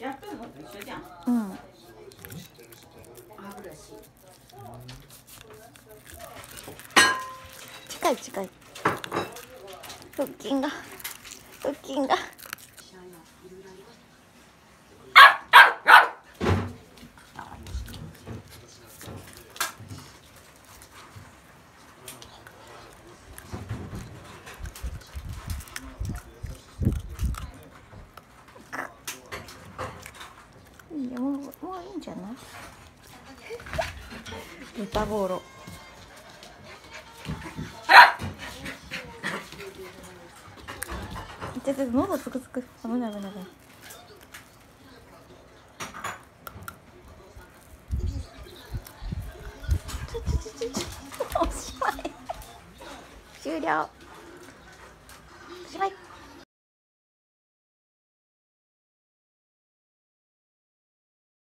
やってるのと一緒じゃん。 うん。 歯ブラシ。 近い近い。腹筋が腹筋が。いや、もういいんじゃない？豚ボロ。ちょっと喉つくつく。危ない危ない危ない。おしまい。終了。